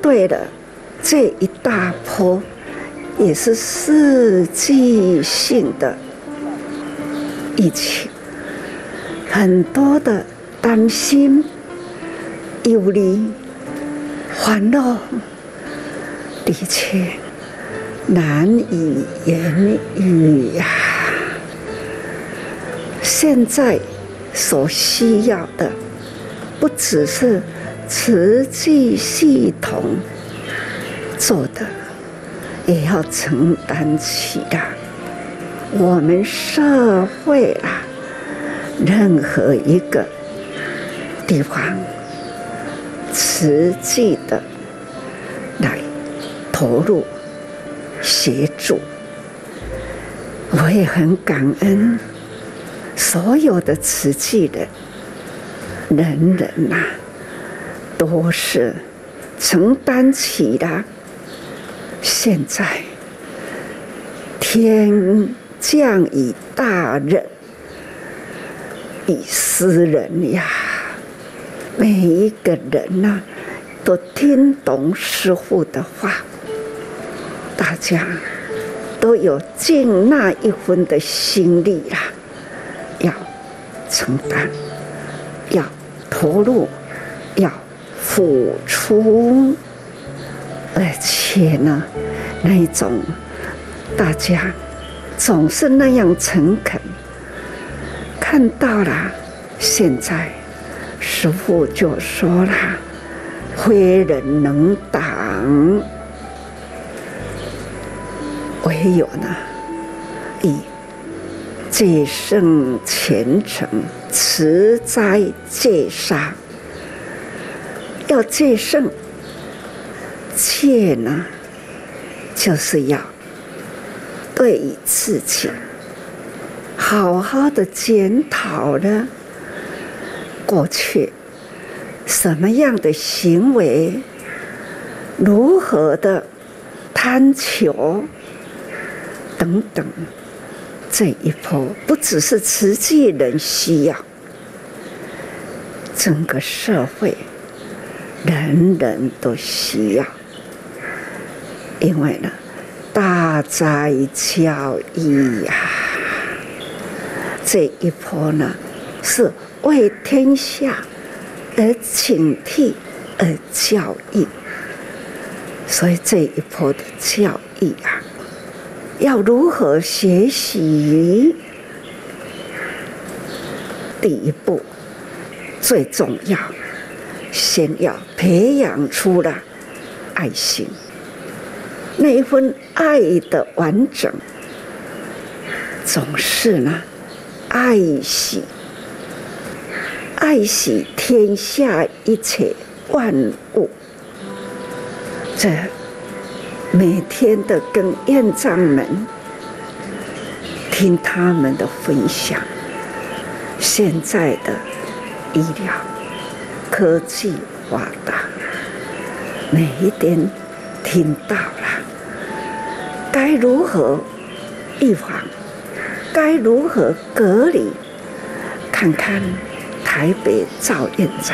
对了，这一大波也是世纪性的疫情，很多的担心、忧虑、烦恼，的确难以言语呀。现在所需要的，不只是慈济系统做的，也要承担起的。我们社会啊，任何一个地方，慈济的来投入协助，我也很感恩所有的慈济人呐，都是承担起了现在天降以大任以斯人呀，每一个人呐，都听懂师父的话，大家都有尽那一分的心力啦，要承担，要投入，要付出，而且呢，那一种大家总是那样诚恳。看到了，现在师父就说了，非人能挡，唯有呢，以戒圣虔诚，持斋戒杀。要戒圣，戒呢，就是要对于自己好好的检讨了过去什么样的行为，如何的贪求等等。这一波不只是慈济人需要，整个社会人人都需要。因为呢，大哉教义呀，这一波呢是为天下而警惕而教育，所以这一波的教育啊，要如何学习？第一步最重要，先要培养出了爱心，那一份爱的完整，总是呢，爱惜天下一切万物。这每天的跟院长们听他们的分享，现在的医疗科技发达，每一天听到了该如何预防，该如何隔离。看看台北赵院长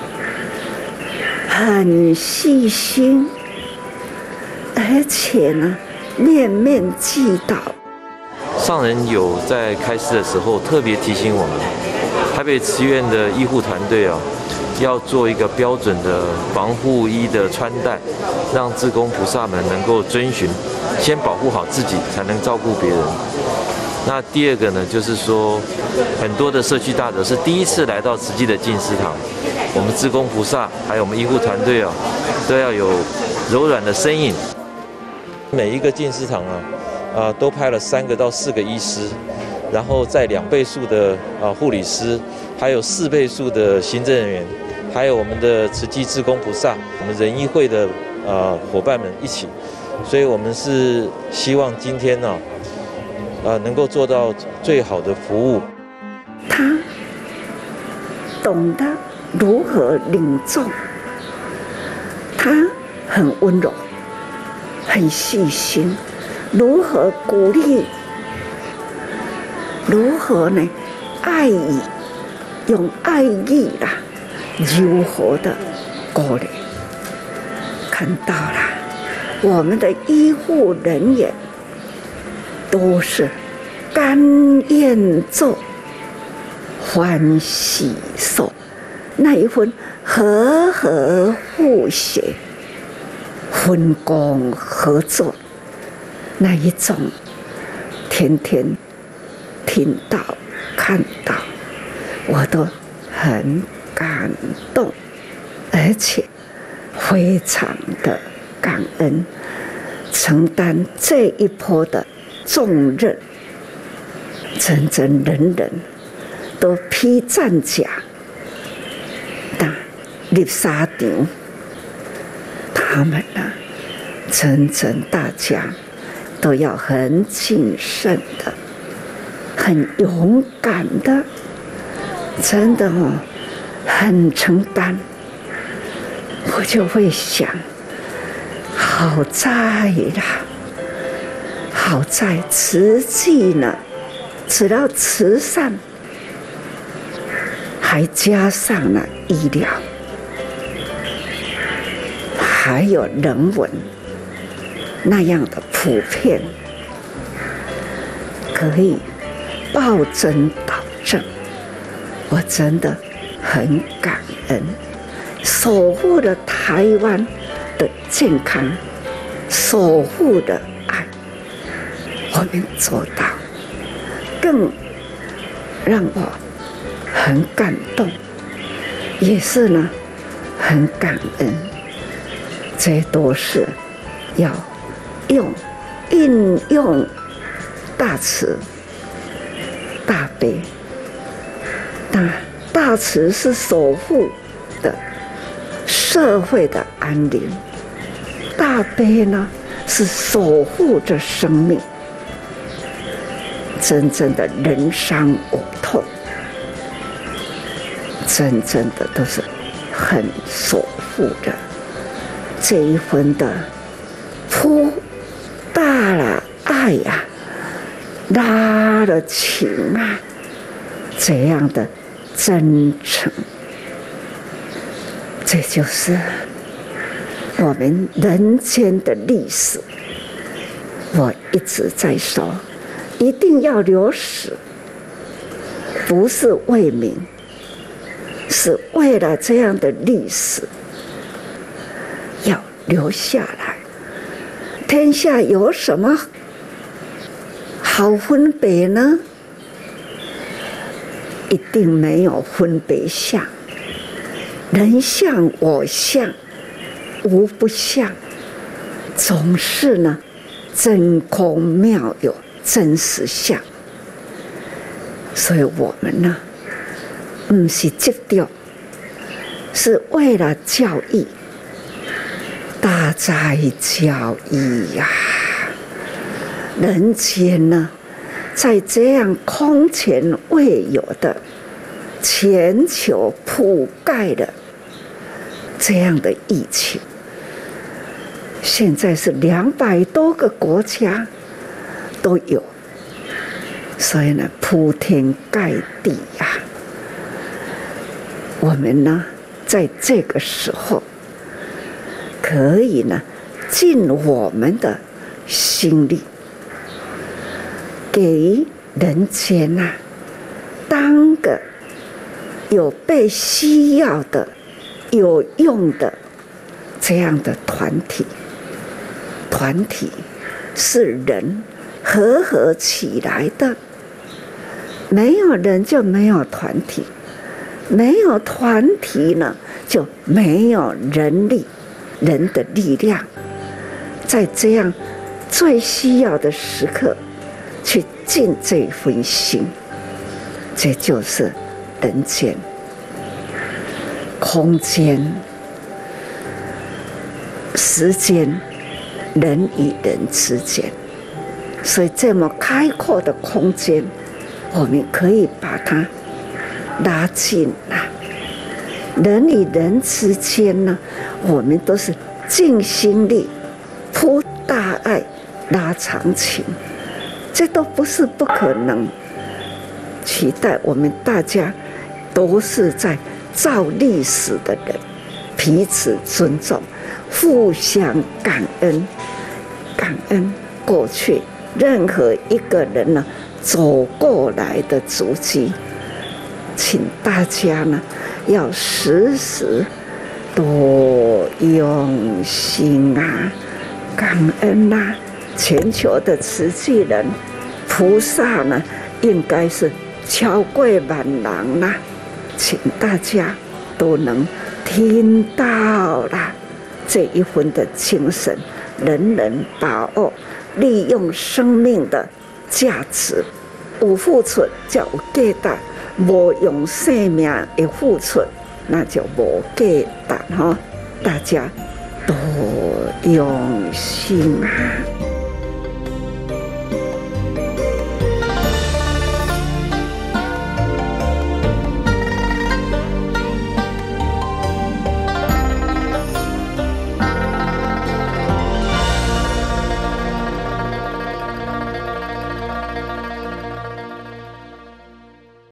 很细心，而且呢，面面俱到。 上人有在开示的时候特别提醒我们，台北慈院的医护团队啊，要做一个标准的防护衣的穿戴，让志工菩萨们能够遵循，先保护好自己，才能照顾别人。那第二个呢，就是说，很多的社区大德是第一次来到慈济的净思堂，我们志工菩萨还有我们医护团队啊，都要有柔软的身影。每一个净思堂都派了3个到4个医师，然后在2倍数的护理师，还有4倍数的行政人员，还有我们的慈济志工菩萨，我们仁医会的伙伴们一起，所以我们是希望今天呢，能够做到最好的服务。 他懂得如何领众，他很温柔，很细心，如何鼓励，如何呢？用爱意啦，柔和的鼓励。 看到了，我们的医护人员都是甘愿做、欢喜受，那一份和和互协、分工合作，那一种天天听到、看到，我都很感动，而且非常的感恩，承担这一波的重任，人人都披战甲，但入沙场，他们呢，大家都要很谨慎的，很勇敢的，真的很承担。我就会想，好在啦，好在慈济呢，只要慈善，还加上了医疗，还有人文那样的普遍，可以暴增导正。我真的很感恩，守护了台湾的健康，守护的爱，我们做到，更让我很感动，也是呢很感恩。这都是要运用大慈大悲。大慈是守护的社会的安宁，大悲呢是守护着生命，真正的人伤我痛，真正的都是很守护着这一份的铺大了爱呀，拉了情啊，这样的真诚，这就是我们人间的历史。我一直在说，一定要留史，不是为名，是为了这样的历史要留下来。天下有什么好分别呢？一定没有分别相，人相我相无不相，总是呢真空妙有真实相。所以我们呢不是执着，是为了教育，大哉教育呀！人间呢在这样空前未有的全球覆盖的这样的疫情，现在是200多个国家都有，所以呢铺天盖地呀。我们呢在这个时候可以呢尽我们的心力，给人间啊当个有被需要的、有用的这样的团体。团体是人合起来的，没有人就没有团体，没有团体呢就没有人的力量，在这样最需要的时刻去尽这份心，这就是人间、空间、时间，人与人之间。所以这么开阔的空间，我们可以把它拉近来。人与人之间呢，我们都是尽心力、铺大爱、拉长情，这都不是不可能。期待我们大家都是在造历史的人， 彼此尊重，互相感恩，感恩过去任何一个人呢走过来的足迹，请大家呢要时时多用心啊，感恩啊！全球的慈济人、菩萨呢，应该是超过万人啦，请大家都能听到啦这一份的精神，人人把握，利用生命的价值，有付出才有价值，无用生命的付出，那就无价值哈！大家多用心啊！